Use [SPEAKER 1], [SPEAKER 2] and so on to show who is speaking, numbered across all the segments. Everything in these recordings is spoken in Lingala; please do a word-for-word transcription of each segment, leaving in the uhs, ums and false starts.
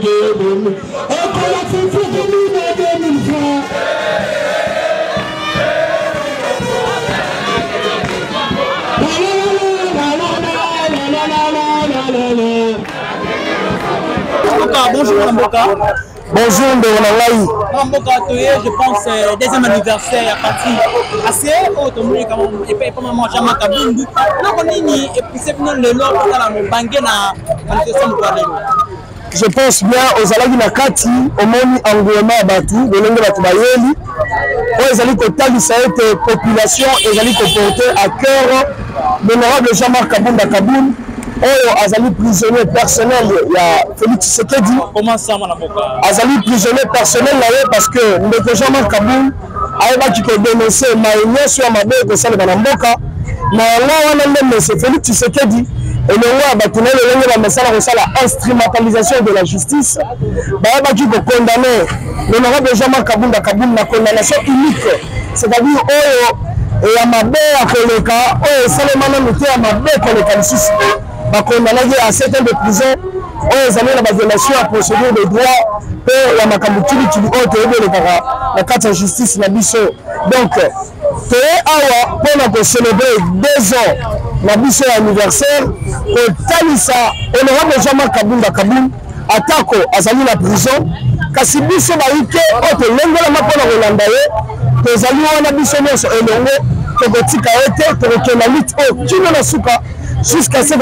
[SPEAKER 1] Bonjour Mboka.
[SPEAKER 2] Bonjour Ndonalaï.
[SPEAKER 1] Mboka Toye, je pense euh, deuxième anniversaire à partir assez haut tombé quand même et pas maman jamais kabundu. On a nini et puis c'est le lot dans la bangue na manifestation pour
[SPEAKER 2] Je pense bien aux alagi na kati au moni engouement batu de l'engue batu bayeli. Aux alagi total cette population et alagi porter à cœur l'honorable Jean-Marc Kabunda Kaboun. Oh, Azali prisonnier personnel, il y a Félix Tshisekedi.
[SPEAKER 1] Comment ça, mon avocat?
[SPEAKER 2] Azali prisonnier personnel là parce que le Jean-Marc Kaboun a qui peut dénoncer Maïnia sur ma bête de Salle Banamboka. Mais là, on a même c'est Félix Tshisekedi. Et le roi a tourné le long de la message la instrumentalisation de la justice. Bah, qui peut condamner l'honorable Jean-Marc Kabunda Kaboun la condamnation unique. C'est-à-dire, oh, et à ma bête à Koleka, oh, Salemana Mouté à ma bête à Koleka. Condamné à sept ans de prison, aux années de violation à procédure de droit, et la Makamutili qui lui a la carte de justice la biso. Donc, Awa, pour célébrer deux ans, la biso anniversaire, au Talissa, honorable Jean-Marc Kabunda Kaboun, attaque Azali la prison, kasi biso baïke, autre lengo la mapona Rolandaye, que Zali wana biso nyonso elongo, que Gotika ete, que la lutte au Kino na Suka. Jusqu'à ce que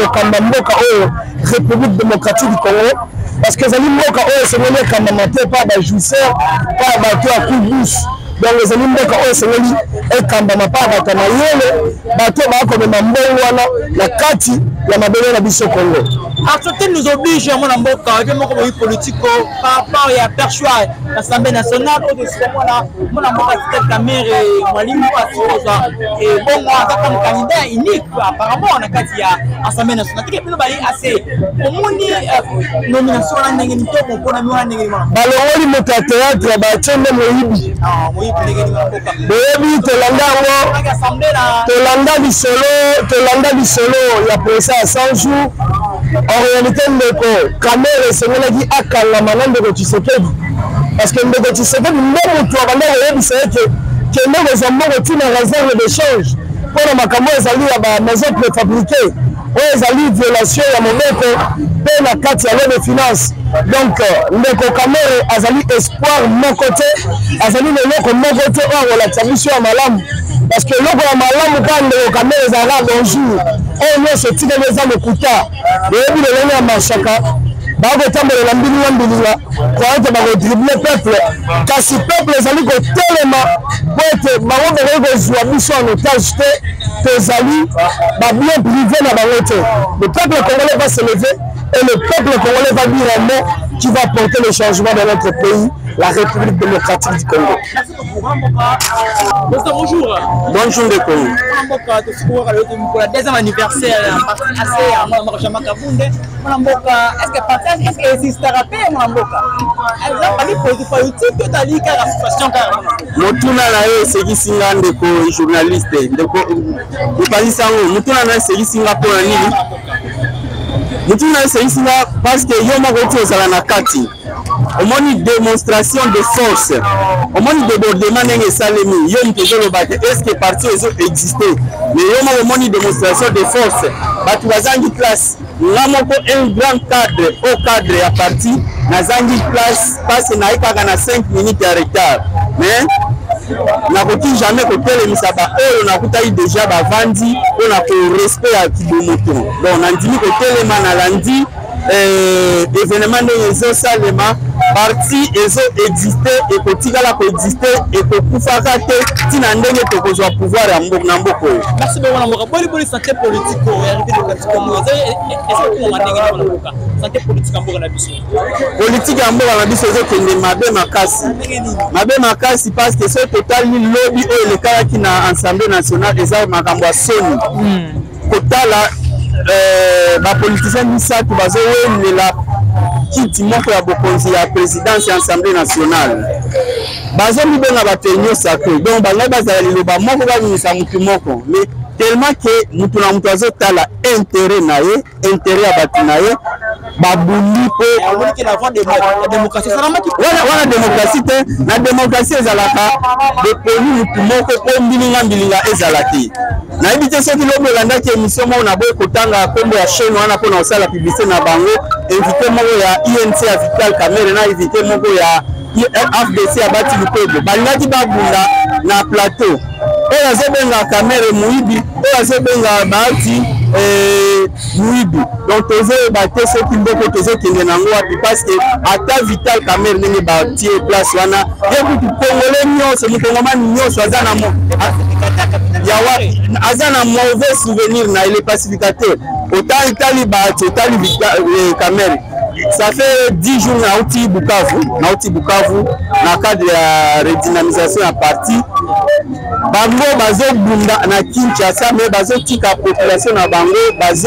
[SPEAKER 2] la République démocratique du Congo, parce que les Mboka c'est pas des jouisseurs, pas des à coup de bouche. Donc les Mboka c'est un kambama pas des mayele, bateau comme la Kati, la Mabele la Bisso Congo.
[SPEAKER 1] Accepter nous oblige à mon Mboka, je me politique par rapport à perchoir l'Assemblée nationale, au dessus de moi, mon Mboka c'est ta mère et moi ligne et bon moi comme candidat unique apparemment on a Kati à l'Assemblée nationale. Qui est plus assez au moins nomination à Nengenito pour la noix Nengenito.
[SPEAKER 2] Baloroli moto théâtre ba tchende moyibi.
[SPEAKER 1] Ah moyibi Nengenito Mboka.
[SPEAKER 2] Moyibi tolanda ngo. Tolanda bisolo, tolanda bisolo ya presa à cent jours. En réalité, le caméra c'est qui a calmé Mandeko Tshisekedi parce que Mandeko Tshisekedi même toi on c'est que que nous les hommes retournent en réserve d'échange pour la makambo ezali ya maison préfabriquée ou ezali violation ya Mondeko pe na kati ya loi de finance. Donc Ndeko caméra azali espoir mon côté azali le loko mon côté on la tabisho ya malamu parce que loko ya malamu quand Ndeko caméra ezala bonjour on ne se tire les âmes kuta et puis le lien machaka bago tambola la mbili wa mbili kwa ete bago dribbler peuple kasi peuple ezali ko telema bote bago bago zwa biso en otage te tezali ba bien privé na bango te. Le peuple congolais va se lever et le peuple congolais va dire un mot qui va porter le changement dans notre pays, la République démocratique du Congo.
[SPEAKER 1] Bonjour.
[SPEAKER 2] Bonjour de Congo.
[SPEAKER 1] Pour le deuxième anniversaire, assez à Jean-Marc Kabunda. Est-ce que partage, est-ce que c'est un rappel, mon Mboka? Exemple, politique, tu as dit que la situation carrément.
[SPEAKER 2] Motuna na c'est qui singa ndeko journaliste. Ndeko, vous parlez ça où? Motuna na c'est qui singa pour la nini? Motuna c'est qui singa parce que yo ma voiture ça na kati. Au moins une démonstration de force. Au moins une débordement n'est salemi. Yo mpezo le bate. Est-ce que parti existait? Mais yo ma au moins une démonstration de force. Batu bazangi classe. Namoko un grand cadre au cadre à parti. Nazangi place passe na ika na cinq minutes de retard. Mais na koti jamais côté le misaba oh na kutayi déjà ba vandi on a pour respect à kibomoto. Donc on dit côté le manalandi euh événement de salema parti ezo exister et kotikala ko exister et ko kufaka te tina ndenge to ko zwa pouvoir ya mboko na mboko.
[SPEAKER 1] Merci beaucoup na boli boli santé politique ko ya république démocratique mo est-ce que mandenge na mboka santé politique mboka na biso
[SPEAKER 2] politique ya mboka na biso ezo kende mabe makasi mabe makasi parce que ce total ni lobby o le kala ki na Assemblée nationale eza makambo ya soni kotala euh ba politicien misatu bazo wenela kiti moko ya bokonzi ya présidence ya Assemblée nationale bazo libonga batenyo sacré donc banga bazala liloba moko babimisa mutu moko mais tellement que mutu na mutu azotala intérêt na ye intérêt ya batu na ye babuli po wana démocratie te na démocratie ezalaka beponi mutu moko po mbilinga mbilinga ezala te nayebi te soki lobi olandaki émission moko na boye kotanga kombo ya chaîne wana mpona kosala publicité na bango invité moko ya I N C ya Vital Kamerhe na invité moko ya F D C ya Bati Lukwebo balingaki babunda na plateau oyo azobenga Kamerhe muyibi oyo azobenga Bati muyibi donc tozoyeba te soki mboko tozokende nango wapi parce que ata Vital Kamerhe ndenge batie place wana ye kutu kongole nyonso mukongomani nyonso aza na aza na mauvais souvenir na ele pacificateur autant itali Bati otali Kamerhe. Ça fait dix jours na outi Bukavu, na outi Bukavu, na cadre de redynamisation à parti. Bango bazo bunda na Kinshasa, mais bazo tika population na bango, bazo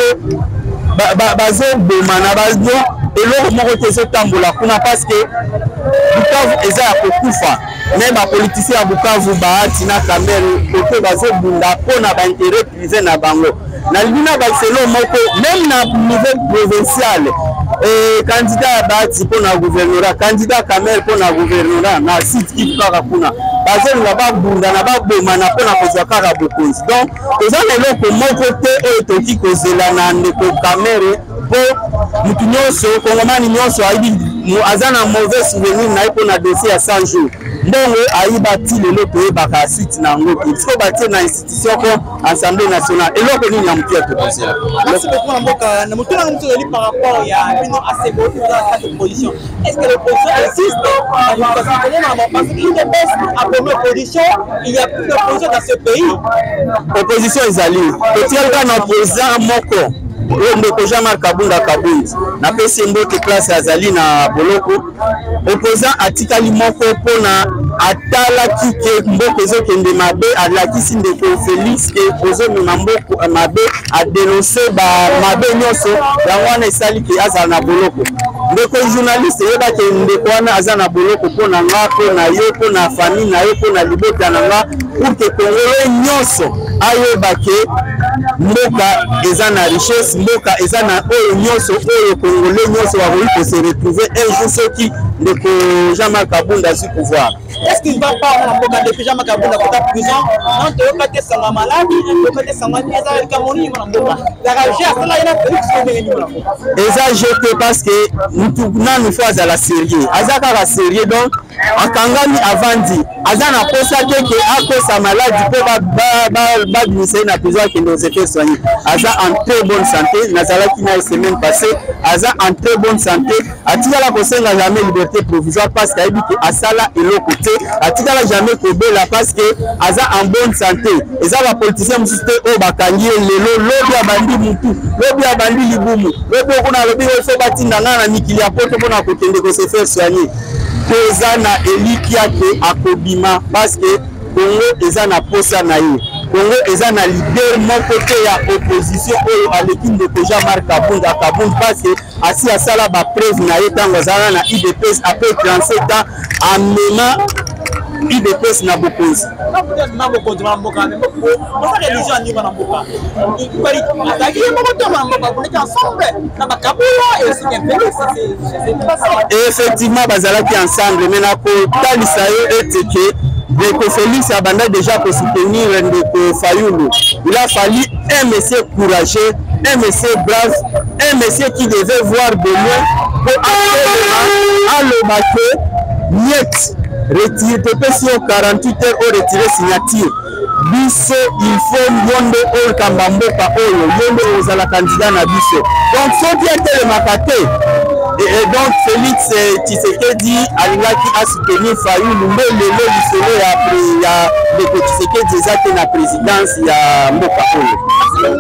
[SPEAKER 2] bazo boma na bazo eloko moko tezo tambola kuna parce que Bukavu eza ya kokufa. Mais ba politicien ya Bukavu Bahati na Kamerhe côté bazo bunda pona ba intérêt privé na bango. Na libina Barcelone moko même na niveau provincial et candidat Bahati pour na gouvernorat candidat Kamerhe pour na gouvernorat na site qui kaka kuna bazo na ba bunda na ba boma na pona kozwa kaka bokonzi donc toza leloko moko te oyo toki kozela na ndeko Kamerhe po mutu nyonso kongomani nyonso ayibi aza na mauvais souvenir na ye pona dossier ya cent jours ndongo ayiba ti lelo toyebaka suite na yango te siko batie na institution comme Assemblée nationale eloko nini ya mutu ya tokozela.
[SPEAKER 1] Merci beaucoup Mboka. Na mutu na mutu eli par rapport ya bino asebo dans cette position. Est-ce que l'opposition insiste à vous considérer parce qu'il dépêche à première position, il y a plus d'opposition dans ce pays.
[SPEAKER 2] Opposition ezali. Totielka na opposant moko. Ndeko Jean-Marc Kabunda Kabundi na pesi mbote classe azali na boloko opposant atikali moko pona atala kike mboko ezokende mabe alakisi ndeko Félix ke ozomema mboko mabe a dénoncer ba mabe nyonso yango wana esali ke azala na boloko ndeko journaliste yeba ke ndeko wana aza na boloko pona nga pona yo pona famille na yo pona libota na nga pour que Congolais nyonso ayeba ke mboka eza na richesse mboka eza na oyo nyonso oyo Congolais nyonso bakoki ko se retrouver un jour soki ndeko Jean-Marc Kabunda su pouvoir.
[SPEAKER 1] Est-ce qu'il va pas en mboka depuis Jean-Marc Kabunda kota prison non te yoka sanga maladi yoka te sanga ni eza kamoni na mboka la rage asala ina Félix ndenge ni mboka
[SPEAKER 2] eza jeté parce que mutu nanu fois à la sérieux azaka la sérieux donc akangami avandi aza na posa te ke akosa maladi po ba ba ba binisa na prison qui nous était soigné aza en très bonne santé nazalaki na semaine passée aza en très bonne santé atikala kosenga jamais liberté provisoire parce que que asala eloko te atikala jamais kobela parce que aza en bonne santé eza ba politicien musiste o bakangi lelo lobi abandi mutu lobi abandi libumu lobi kuna lobi so batinda na mikili ya poto pona kokende ko se faire soigner eza na eliki yake akobima parce que Congo eza na posa na ye Congo eza na leader moko te ya opposition oyo aleki ndeko Jean-Marc Kabunda Kabunda parce que asi asala ba preuve na ye tango azala na I D P S après trente-sept ans amena I D P S na bokonzi.
[SPEAKER 1] Na bokonzi na mboka na mboka. Pour ça religion ni na mboka. Bari ataki mboka to na mboka pour être ensemble na bakabula et aussi Félix c'est
[SPEAKER 2] effectivement bazalaki ensemble mais na ko talisa yo eteke Ndeko Félix abanda déjà pour soutenir Ndeko Fayulu. Il a fallu un monsieur courageux, un monsieur brave, un monsieur qui devait voir de loin pour à le battre. Niet, retirer sur quarante-huit heures au retirer signature. Biso, il faut yonde au Kambamboka Oyo, yonde aux à la candidat na biso. Donc, ce qui était le makate. Et, et donc Félix Tshisekedi alingaki a soutenir Fayulu mais le le lisolo ya ya Ndeko Tshisekedi ezate na présidence ya mboka oyo.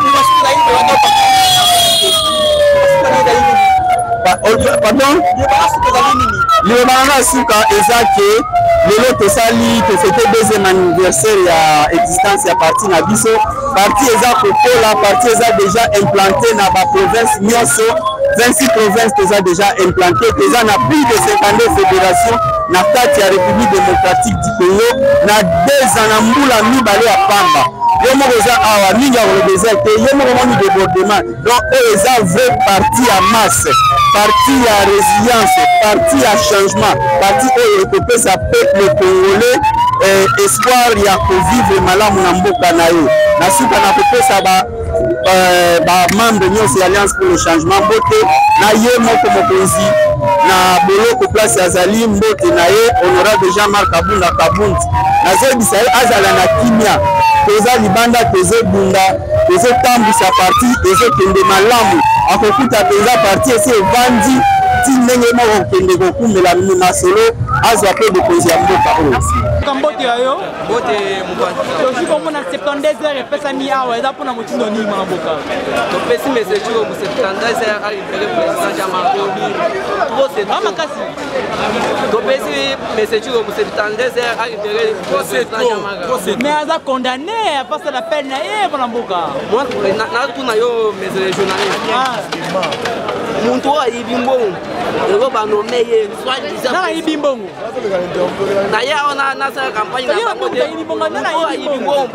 [SPEAKER 2] Pardon? Le banana suka ezake lelo tosali to fêter deuxième anniversaire ya existence ya parti na biso. Parti eza kokola, parti eza déjà implanté na ba province nyonso. vingt-six provinces déjà déjà implantées, déjà na plus de cinquante-deux fédérations na kati ya République démocratique du Congo na deux ans na mbula mibale ya pamba.
[SPEAKER 3] yo moko za awa mingi ya le désert te yo moko moni débordement donc eux eza vrai parti à masse parti à résilience parti à changement parti oyo ekopesa peuple congolais eh, espoir ya kovivre malamu na mboka na yo na suka na kopesa ba euh, ba membre nyonso ya alliance pour le changement mbote na ye moko mokonzi na boloko place azali mbote na ye honorable Jean-Marc Kabunda Kabundi nazebisa ye azala na kimia toza libanda tozebunda tozotambwisa parti ezokende malamu akokuta penza parti esi evandi ti ndenge moko kokende kokumela masolo azwa mpe bokonzi ya mboka oyo
[SPEAKER 1] mbote yayo
[SPEAKER 4] mbote mokonzi
[SPEAKER 1] tozi komona septante-deux heures epesami awa eza mpona motindo nini mwana mboka
[SPEAKER 4] topesi message oyo mo septante-deux heures alibere président Jean-Marc Kabunda
[SPEAKER 1] makasi
[SPEAKER 4] topesi message oyo mo septante-deux heures alibere président Jean-Marc Kabunda
[SPEAKER 1] mais aza condamné apasa la peine na ye mwana mboka
[SPEAKER 4] natuna yo message journaliste muntu oyo ayibi mbongo elo banome ye
[SPEAKER 1] nana ayibi mbongo
[SPEAKER 4] na ye awa nasala campagne na bango te ayibi mbongo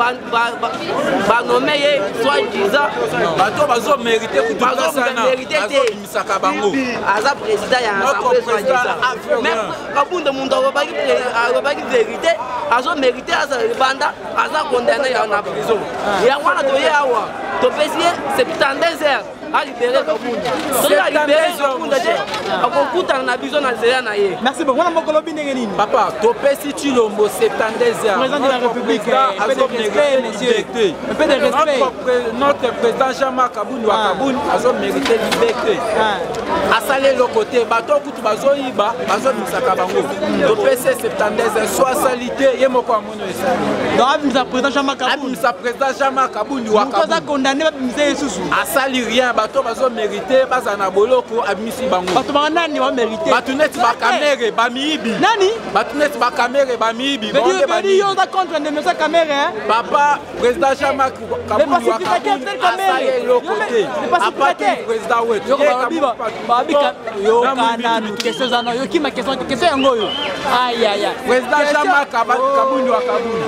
[SPEAKER 4] banome ye soi-disant
[SPEAKER 5] bato bazomérite kutukasanamérite te azobimisaka bango
[SPEAKER 4] aza président ya assemblée soi-disant mais Kabunda muntu alobaki vérité azomérite azala libanda aza condamné na prison yango wana toye awa topesi ye septante-deux heures a libéré Kabunda. Donc a libéré Kabunda te akokutana na biso na nzela na ye.
[SPEAKER 1] Merci beaucoup. Wana mokolo bindenge nini?
[SPEAKER 5] Papa, topesi Tshilombo septante-deux heures.
[SPEAKER 1] Président de la République, un peu de respect, monsieur. Un peu de respect.
[SPEAKER 5] Notre président Jean-Marc Kabunda Kabunda azo mérité liberté. Asale le côté bato kutu bazo yiba bazo misaka bango. Topesi septante-deux heures soit salité ye moko amono esa.
[SPEAKER 1] Donc abimisa président Jean-Marc Kabunda.
[SPEAKER 5] Abimisa président Jean-Marc Kabunda wa Kabunda.
[SPEAKER 1] Vous condamné abimisa Yesusu.
[SPEAKER 5] Asali rien bato bazo mérité baza na boloko abimisi bango.
[SPEAKER 1] Bato banani wa mérité.
[SPEAKER 5] Bato neti ba caméra ba miibi.
[SPEAKER 1] Nani?
[SPEAKER 5] Bato neti ba caméra ba miibi.
[SPEAKER 1] Badi badi yo za contre de monsieur caméra hein.
[SPEAKER 5] Papa président Jean-Marc Kabunda wa Kabunda. Asali le côté. Apati président wetu.
[SPEAKER 1] Yo ba babi yo kana nu question za no yo ki ma question question yango yo. Aïe aïe aïe.
[SPEAKER 5] Président Jean-Marc Kabunda wa Kabunda.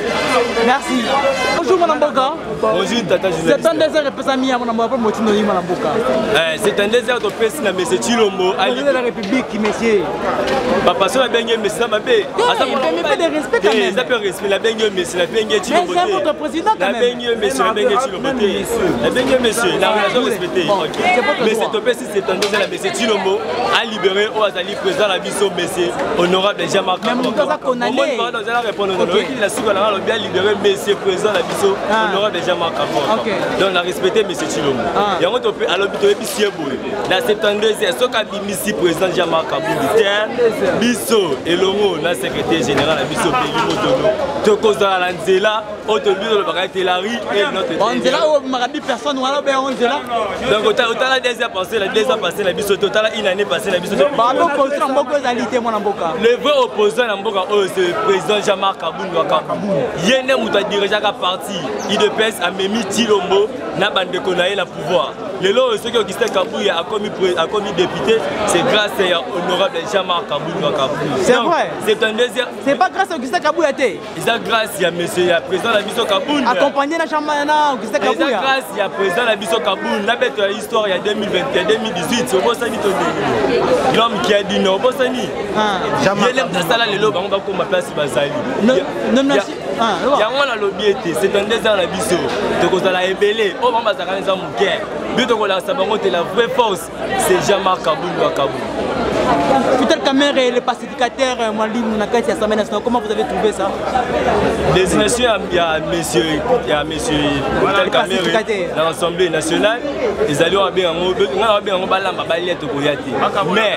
[SPEAKER 1] Merci. Bonjour mon mboka.
[SPEAKER 6] Bonjour tata Joseph.
[SPEAKER 1] septante-deux heures epesami ya mon mboka motindo ni mon mboka.
[SPEAKER 6] Eh septante-deux heures to pesi na monsieur Tshilombo
[SPEAKER 1] ali de la République monsieur.
[SPEAKER 6] Papa so la bengue monsieur Mabé.
[SPEAKER 1] Asa pour me pas de respect quand même.
[SPEAKER 6] Ça peut respect la bengue monsieur la bengue Tshilombo.
[SPEAKER 1] C'est votre président quand même.
[SPEAKER 6] La bengue monsieur la bengue Tshilombo. La bengue monsieur la relation respectée. OK. Mais c'est to pesi septante-deux heures la monsieur Tshilombo a libéré au Azali président la biso monsieur honorable Jean-Marc Kabunda.
[SPEAKER 1] Même
[SPEAKER 6] on va dans la répondre dans le la suka la bien libéré monsieur président la biso honorable Jean-Marc Kabunda. Donc la respecter monsieur Tshilombo. Yango to pe alobi to ebisie boye. Na septante-deux heures soka bimisi président Jean-Marc Kabunda biso elongo na secrétaire général la biso Béli Motono. To kozala la nzela autobi le bakate la rue et notre
[SPEAKER 1] on nzela o marabi personne wala be on nzela.
[SPEAKER 6] Donc au total la deuxième passé la deuxième passé la biso total une année passée la biso.
[SPEAKER 1] Ba opposant mboko ezalité mon mboka.
[SPEAKER 6] Le vrai opposant na mboka o c'est le président Jean-Marc Kabunda Kabunda. Yene muta dirigeant ka parti I D P S a Memi Tshilombo na bande konaye la pouvoir. Le lot ceux qui ont quitté Kabouya a commis a commis député, c'est grâce à honorable Jean-Marc Kabunda Kabunda.
[SPEAKER 1] C'est vrai.
[SPEAKER 6] C'est un deuxième.
[SPEAKER 1] C'est pas grâce à Augustin Kabouya té.
[SPEAKER 6] C'est grâce à monsieur le président la biso Kabunda.
[SPEAKER 1] Accompagné na chamba na Augustin Kabouya.
[SPEAKER 6] C'est grâce à président la biso Kabunda. La bête histoire il y a deux mille vingt et deux mille dix-huit, c'est Bosani Tondé. L'homme qui a dit non Bosani. Jean-Marc. Il aime ça là les lots on va comme place Bazali.
[SPEAKER 1] Non non merci.
[SPEAKER 6] Ah, il y a un lobby était, c'est un désert la biso. Donc on a ébélé. Oh maman ça quand même guerre. But on la sabangote la vraie force, c'est Jean-Marc Kabunda Kabunda.
[SPEAKER 1] Peut-être Camer et les pacificateurs Mwalim Nakati Assemblée nationale, comment vous avez trouvé ça?
[SPEAKER 6] Désignation il y a monsieur il y a monsieur Vital Camer dans l'Assemblée nationale, ils allaient à bien on a bien on balamba balette koyate. Mais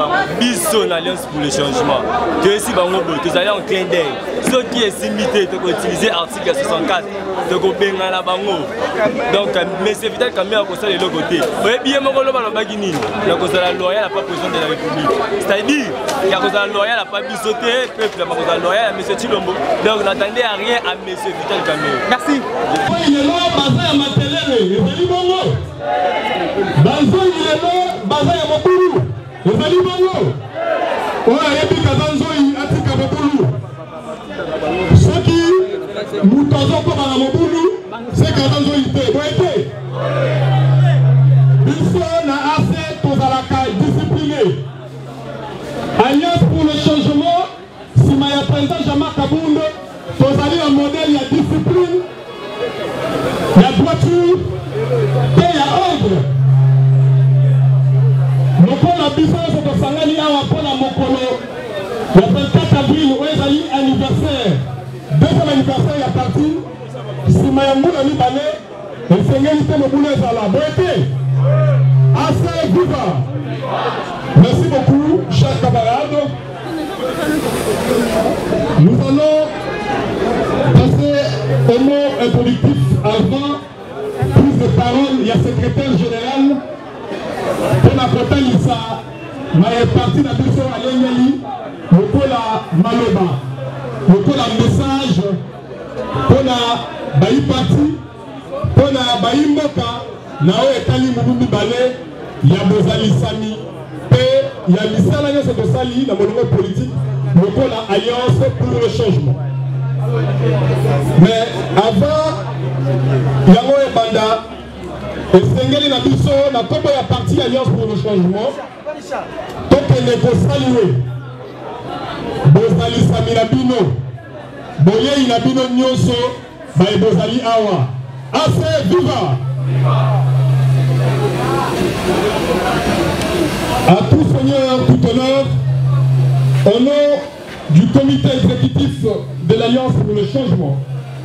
[SPEAKER 6] biso l'Alliance pour le changement. Tu es ici bango tu allez en clin d'œil. Ceux qui est limité de utiliser article soixante-quatre de Gobenga la bango. Donc monsieur Vital Camer a posé de l'autre côté. Oui bien mon golo balabagini. La cause de la loyale pas président de la République. C'est-à-dire il y a cause de la loyale a pas bisoté peuple la cause de la loyale à monsieur Tshilombo. Donc n'attendez à rien à monsieur Vital Camer.
[SPEAKER 1] Merci.
[SPEAKER 7] Il est là basé à Matelele, il est bongo. Banzo il est là basé à Mokuru. Il est bongo. On a épi Kazanzo il a tika Mokuru. Ce qui nous t'osons comme à Mokuru. Kabound, vous allez un modèle, il y a discipline, il y a droiture, et il y a ordre. Mokolo biso soto sangani awa pona mokolo le vingt-quatre avril où ezali anniversaire deuxième anniversaire ya parti sima ya mbula mibale esengeli te mobulu ezala boyete assez viva. Merci beaucoup chers camarades. Nous allons passer au mot introductif avant prise de parole. Il y a secrétaire général pour la Kotalisa, mais parti de la personne à l'Engeli, pour la Maloba, pour la message, pour la Baï Parti, pour la Baï Moka, Nao et Kali Mouboumi Balé, il y a Bozali Sami, et il y a Missala Nyoso de Sali, dans mon politique, pour la Alliance pour le changement. Mais avant, Yango et Banda, esengeli na biso na kombo ya parti Alliance pour le changement tokende kosaluer bozali sami na bino boyei na bino nyonso baye bozali awa assez viva. À tout seigneur, tout honneur, au nom du comité exécutif de l'Alliance pour le changement,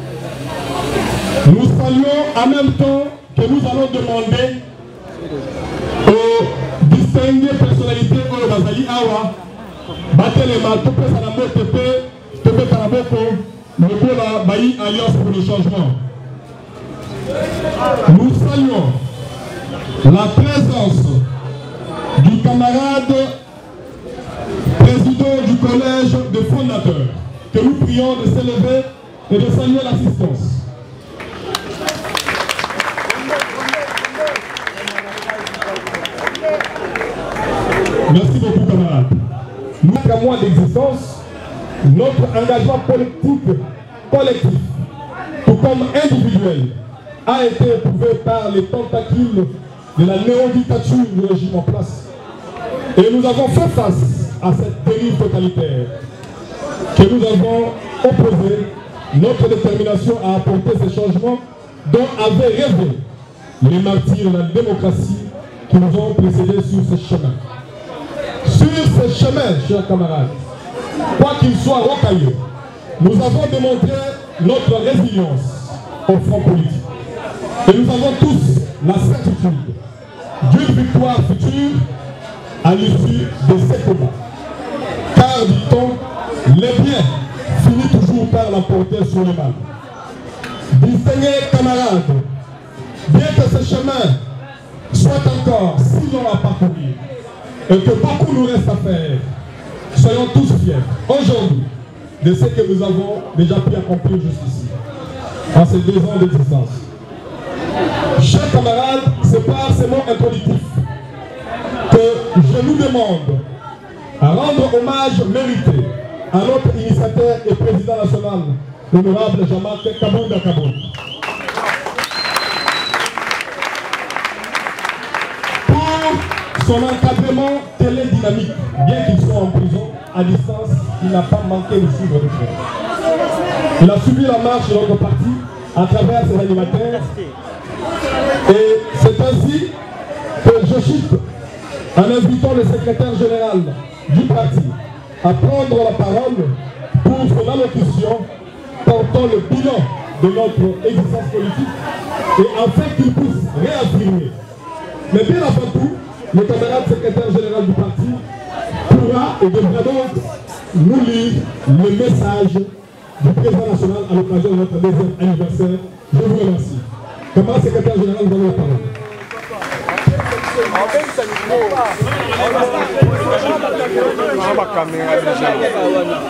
[SPEAKER 7] nous saluons en même temps que nous allons demander aux distinguées personnalités au Bazali Awa, Batelema, Topé Sanamo Topé, Topé Karaboko, Mokola, Bayi Alliance pour le changement. Nous saluons la présence du camarade président du collège de fondateurs, que nous prions de s'élever et de saluer l'assistance. Merci beaucoup, camarades. Notre mois d'existence, notre engagement politique collectif, tout comme individuel, a été éprouvé par les tentacules de la néo-dictature du régime en place. Et nous avons fait face à cette dérive totalitaire, que nous avons opposé notre détermination à apporter ces changements dont avaient rêvé les martyrs de la démocratie qui nous ont précédés sur ce chemin. Sur ce chemin, chers camarades, quoi qu'il soit rocailleux, nous avons démontré notre résilience au front politique. Et nous avons tous la certitude d'une victoire future à l'issue de ces combats. Car, dit-on, les biens finissent toujours par l'emporter sur le mal. Distingués camarades, bien que ce chemin soit encore si long à parcourir et que beaucoup nous reste à faire, soyons tous fiers aujourd'hui de ce que nous avons déjà pu accomplir jusqu'ici, en ces deux ans d'existence. Chers camarades, c'est par ces mots introductifs que je nous demande à rendre hommage mérité à notre initiateur et président national, l'honorable Jean-Marc Kabounda Kabound. Pour son encadrement télédynamique, bien qu'il soit en prison, à distance, il n'a pas manqué de suivre le frère. Il a suivi la marche de notre parti à travers ses animateurs. Et c'est ainsi que je chute en invitant le secrétaire général du parti à prendre la parole pour son allocution portant le bilan de notre existence politique et afin qu'il puisse réaffirmer. Mais bien avant tout, le camarade secrétaire général du parti pourra et devra donc nous lire le message du président national à l'occasion de notre deuxième anniversaire. Je vous remercie. Camarade secrétaire général, vous avez la parole.